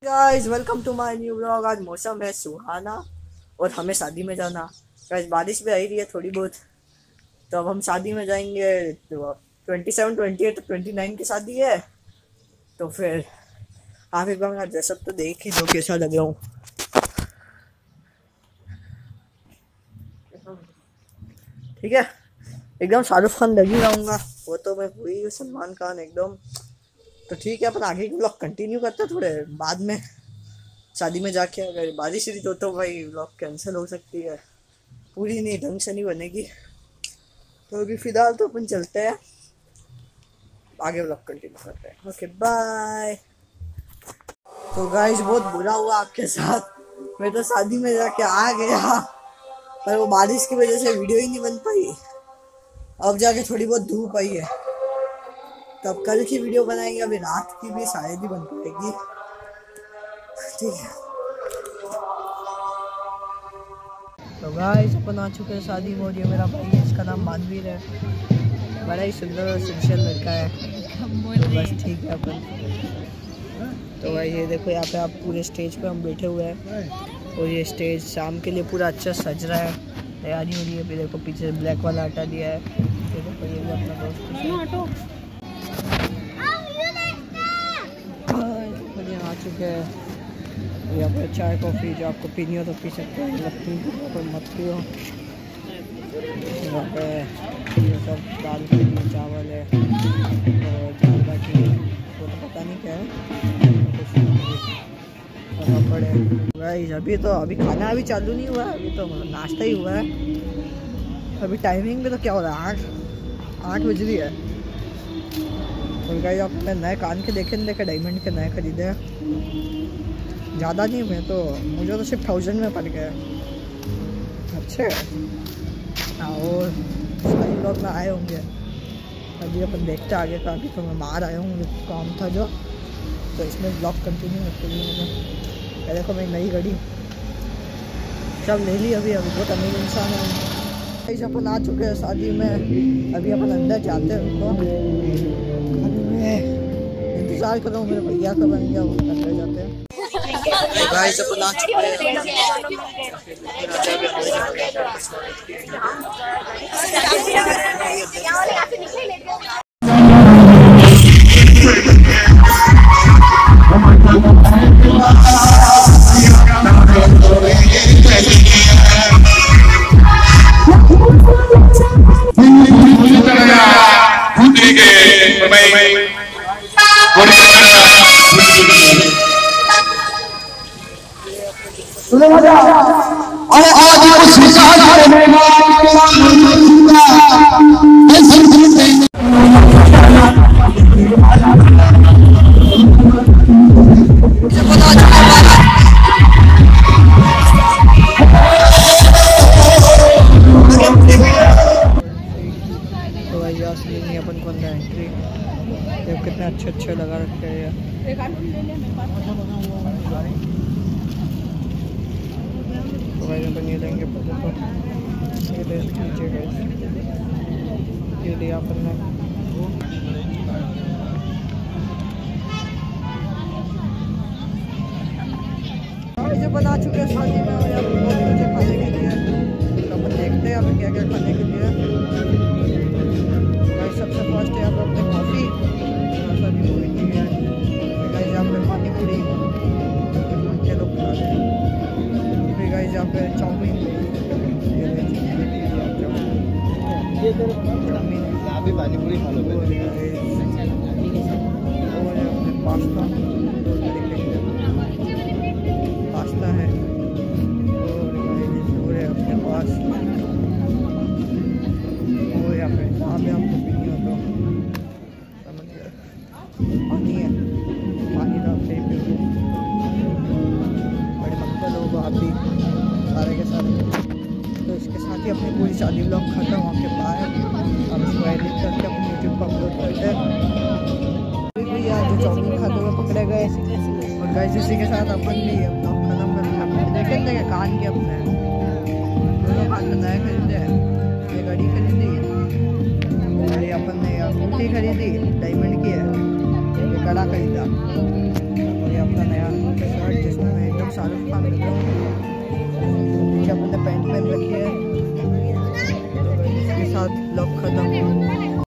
Guys welcome to my new blog. आज मौसम है सुहाना और हमें शादी में जाना। गाइस बारिश भी आ ही रही है थोड़ी बहुत, तो अब हम शादी में जाएंगे। तो 27, 28 तो 29 की शादी है। तो फिर आप एक बार मेरा ड्रेसअप तो देख ही दो कैसा लग रहा हूँ। ठीक है, एकदम शाहरुख खान लग ही रहूँगा। वो तो मैं हुई हूँ सलमान खान एकदम। तो ठीक है, अपन आगे की ब्लॉग कंटिन्यू करते हैं थोड़े बाद में। शादी में जाके अगर बारिश हुई तो भाई ब्लॉग कैंसिल हो सकती है, पूरी नहीं ढंग से नहीं बनेगी। तो अभी फिलहाल तो अपन चलते हैं, आगे ब्लॉग कंटिन्यू करते हैं। Okay bye. तो गाइस बहुत बुरा हुआ आपके साथ, मैं तो शादी में जाके आ गया पर वो बारिश की वजह से वीडियो ही नहीं बन पाई। अब जाके थोड़ी बहुत धूप आई है, तब कल की वीडियो बनाएंगे। अभी रात की भी शायद ही बन पाएगी। ठीक है, तो गाइस अपन आ चुके हैं शादी में। और ये मेरा भाई है, इसका नाम मानवीर है। बड़ा ही सुंदर और सिंसियर लड़का है। तो बस ठीक है अपन। तो भाई ये देखो, यहाँ पे आप पूरे स्टेज पे हम बैठे हुए हैं और ये स्टेज शाम के लिए पूरा अच्छा सज रहा है, तैयारी हो रही है। फिर देखो पीछे ब्लैक वाला हटा दिया है। ये देखो ये भी अपना दोस्त आ चुके हैं। यहाँ पर चाय कॉफ़ी जो आपको पीनी हो तो पी सकते हो, लगती कोई मत पियो। यहाँ पे ये सब दाल खिचड़ी चावल है और दाल बाटी, वो तो पता नहीं क्या है, पापड़ है। भाई अभी खाना अभी चालू नहीं हुआ है, अभी तो नाश्ता ही हुआ है। अभी टाइमिंग में तो क्या हो रहा है, 8 बज रही है। और गाइस आपने नए कान के देखे डायमंड के नए खरीदे हैं। ज़्यादा नहीं, मैं तो मुझे तो सिर्फ 1000 में पड़ गया। अच्छे और सारी लोग में आए होंगे। अभी अपन देखते आगे का। अभी तो मैं बाहर आया हूँ, मुझे काम था जो, तो इसमें ब्लॉग कंटिन्यू करते हुए मैंने देखो मेरी नई घड़ी सब ले ली। अभी बहुत अमीर इंसान है। ऐसे अपन आ चुके हैं शादी में। अभी अपन अंदर जाते हैं, उनको इंतज़ार कर रहा हूँ मेरे भैया का बन गया, वो अंदर जाते हैं। गाइस अपन आ चुके हैं। अरे आज कुछ अपन को अंदर एंट्री कितना अच्छा लगा रखा है। तो भाई अपन ये लेंगे पहले तो ये ले लीजिए गाइस, ये लिया अपन ने। आज अपन आ चुके हैं शादी में और यहाँ पे बहुत कुछ खाने के लिए। तो अपन देखते हैं यहाँ पे क्या क्या खाने के लिए। गाइस सबसे फर्स्ट है यहाँ पे अपने कॉफ़ी, शादी में हुई है। गाइस यहाँ पे पानी पूरी के लोग खा रहे हैं। गाइस यहाँ पे चाउमीन, भी पानी पूरी खा लो। पास्ता है और अपने पास, और यहाँ पे आपको पीनी हो तो समझ गया पानी है, पानी तो आप सही पी लो। बड़े मंगल लोग आप भी सारे के साथ। तो इसके साथ ही अपनी पूरी शादी ब्लॉग खत्म होके बाहर हम इसको एडिट करके अपने यूट्यूब पर अपलोड करते हैं। भैया जो चाउमीन खाते हुए पकड़े गए, और गाइस इसी के साथ अपन भी ब्लॉग खत्म करते हैं। देखेंगे कि कान के अपने दोनों कान में नए खरीदे हैं। ये घड़ी खरीदी और ये अपन ने अंगूठी खरीदी, डायमंड की है। ये कड़ा खरीदा और ये अपना नया शाहरुख खान लग रहा हूँ। क्या अपने पैंट पहन रखी है, इसके साथ ब्लॉग खत्म।